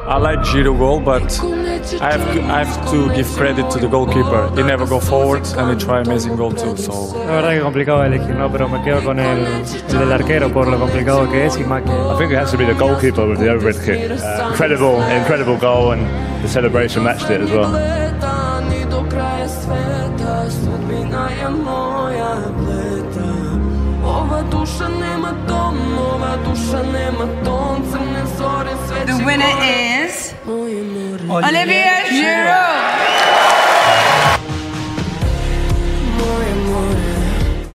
I like Giroud goal, but I have to give credit to the goalkeeper. He never go forward and he try amazing goal too. So. La verdad que complicado elegir, ¿no? Pero me quedo con el del arquero por lo complicado que es y más que. I think it has to be the goalkeeper with the overhead kick. Incredible goal, and the celebration matched it as well. The winner is Olivier Giroud.